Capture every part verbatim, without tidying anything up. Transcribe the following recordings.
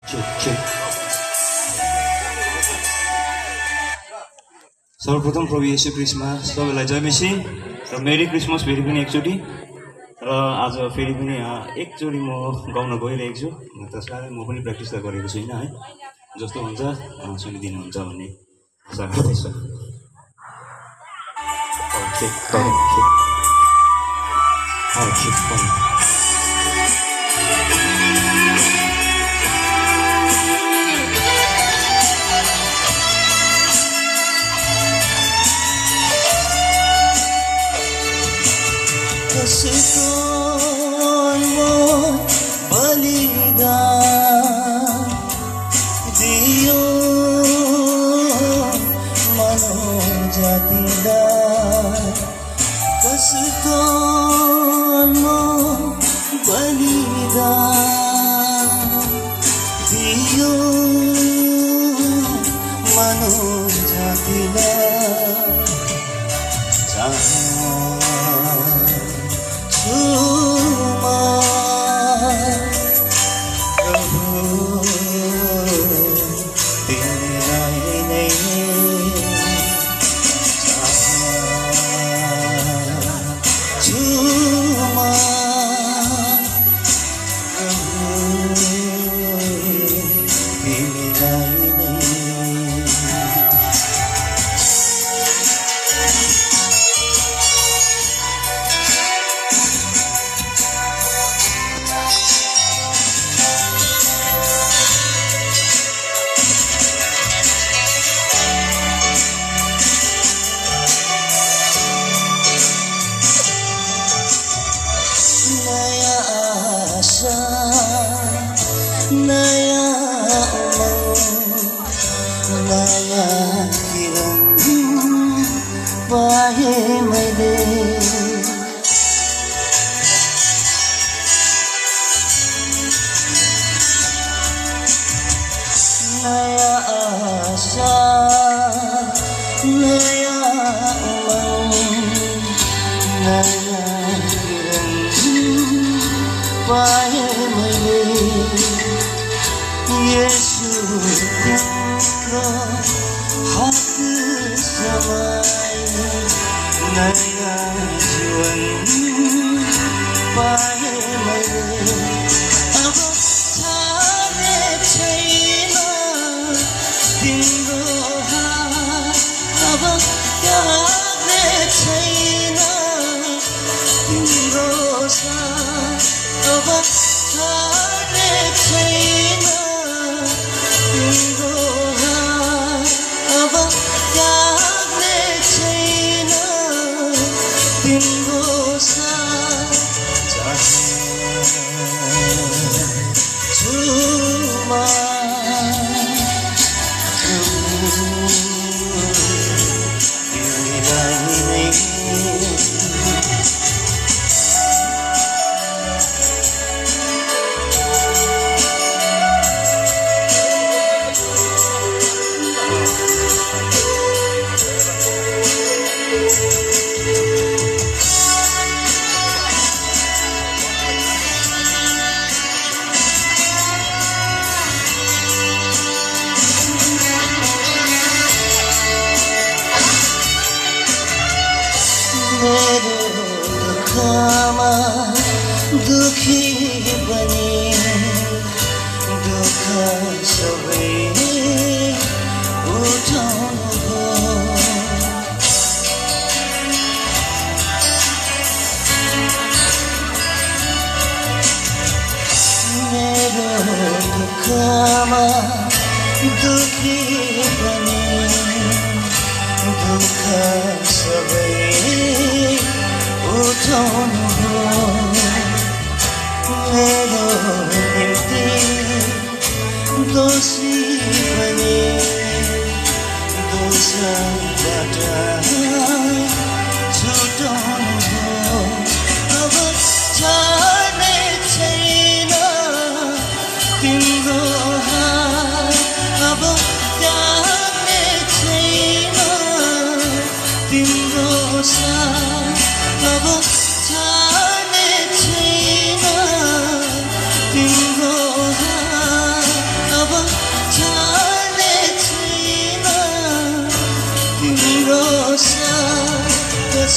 सर्वप्रथम प्रभु येशू क्रिस्टमा सबैलाई जय मसी र मेरी क्रिसमस फेरि पनि एकचोटि र आज फेरि पनि एकचोटि म गाउन गइरहेको छु त्यसलाई म पनि प्र्याक्टिस त गरेको छुइनँ है जस्तो हुन्छ सुनिदिनुहुन्छ भन्ने आशा गर्दैछु कसको बलिदान दियो मानव जातिलाई कसको बलिदान दियो मानव जातिलाई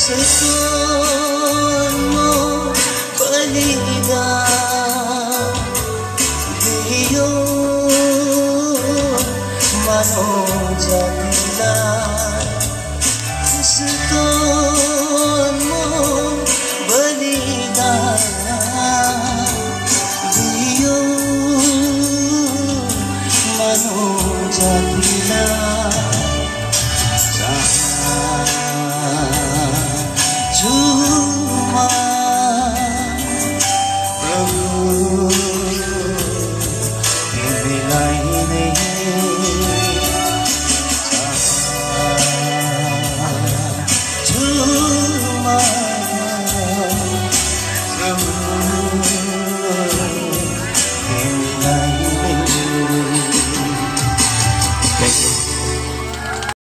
कसको बलिदान दियो मानव जातिलाई कसको बलिदान दियो मानव जातिलाई जुमा प्रभु तिमीलाई नै जुमा प्रभु तिमीलाई नै